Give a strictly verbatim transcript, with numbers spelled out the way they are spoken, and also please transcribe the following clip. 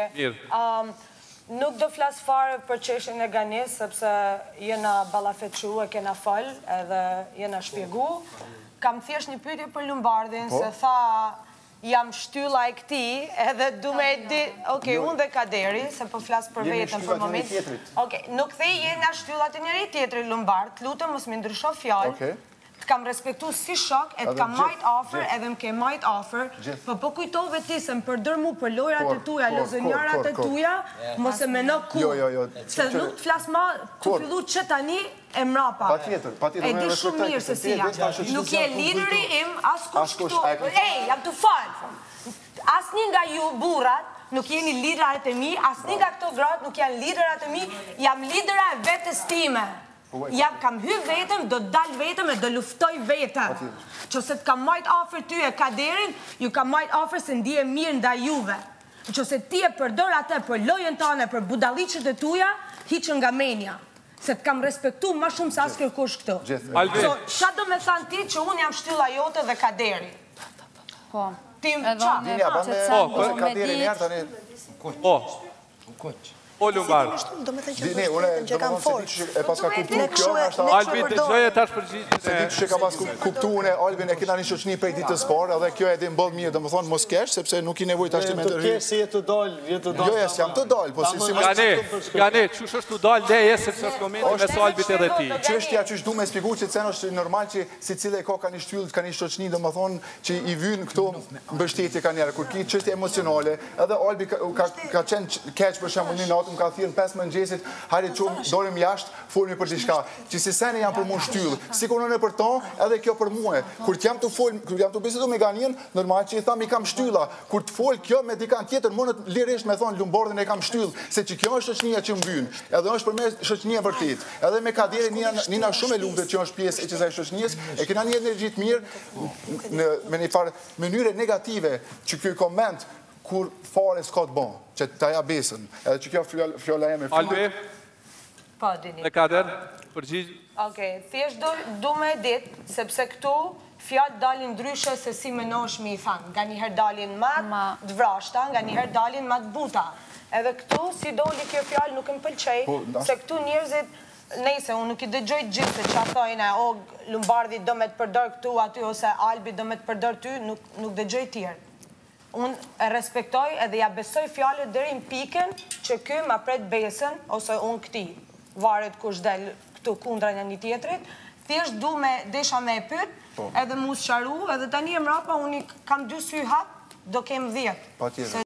nuk do flas fare për çështjen e Ganis, sepse jena ballafeçu e kena fol, edhe jena shpjegu. Kam thjesht një pyetje për Lumbardhin, se tha jam shtylla e këtij, edhe du me di... Okej, unë dhe Kaderi, se po flas për vetën për moment. Okej, nuk thej jena shtyllat e njëri tjetrit, Lumbard, lutem mos më ndrysho fjalë. Të kam respektu si shok, e të kam majt offer, edhe më ke majt offer, po po kujtove ti se më përdër mu për lojrat e tuja, lozënjarat e tuja, mos e meno ku. Se nuk të flas ma, të fillu që tani e mrapa. E di shumë mirë se si jam. Nuk je lideri im, as kush këtu. Ej, jam të falë. As një nga ju burat, nuk jeni liderat e mi, as një nga këto gratë nuk janë liderat e mi, jam lidera e vetës time. Jam kam hy vetëm, do dal vetëm e do luftoj vetëm. Që se të kam majt offer ty e Kaderin, ju kam majt offer se ndije mirë nda juve. Që se ti e përdor atë për lojën tane, për budalicët e tuja, hiqën nga menja. Se të kam respektu ma shumë se asë kërkush këtu. So, qa do me thanë ti që unë jam shtylla jote dhe Kaderi? Po. Tim qa? Po, Kaderi njerë tani... Po. Koq. O, Lumbard. Dini, une do më thonë se di që e pas ka kuptu kjo, Albi, të gjoje tash përgjigje. Se di që ka pas kuptu une, Albin e kina një shoqni prej ditës parë, edhe kjo e di mbëllë mirë, do më thonë mos kesh, sepse nuk i nevoj të ashtë me të rrë. Të kesh si jetë të dollë, jetë të dollë. Jo, jes, jam të dollë, po si si... Gane, gane, qësh është të dollë, dhe jesë sepse është momenti me so Albit edhe ti. Qështja që është du me spiku që cen është normal që si cile ka ka një shtyllë, ka një shoqni, do më thonë që i vynë këto mbështetje ka njerë, kur ki qështje emocionale, edhe Albi ka qenë keq për shembull një natë, më ka thirrë pesë mëngjesit, hajde çum dorim jashtë, folmi për diçka. Që si sene jam për mua shtyllë, si kur në për to, edhe kjo për mua. Kur jam të fol, kur jam të bisedu me Ganin, normal që i tham i kam shtylla. Kur të fol kjo me dikan tjetër, më lirisht me thon Lumbardhin e kam shtyllë, se që kjo është shoqënia që mbyn. Edhe është për me shoqënia vërtet. Edhe me Kaderin nina shumë e lumtur që është pjesë e kësaj shoqënisë, e kena një energji të mirë në me një farë mënyre negative që ky koment kur fare s'ka të bon, që të ja besën, edhe që kjo fjolla e me fjolla. Albi? Po, Dini. E Kader, përgjigj? Oke, thjesht du me dit, sepse këtu fjallë dalin ndryshe se si menosh mi i thanë. Nga njëherë dalin matë të vrashta, nga njëherë dalin matë buta. Edhe këtu, si doli kjo fjallë nuk më pëlqej, se këtu njerëzit, nejse, unë nuk i dëgjoj gjithë se që a thojnë, o, Lumbardhi do me të përdor këtu aty, ose Albi do me të përdor ty, nuk dëgjoj tjerë. Unë e respektoj edhe ja besoj fjallët deri në pikën që ky ma pret besën, ose unë këti, varet kush del këtu kundra një një tjetrit, thjesht du me desha me e pyt, edhe mu së qaru, edhe tani e mrapa unë kam dy sy hap, do kem dhjetë.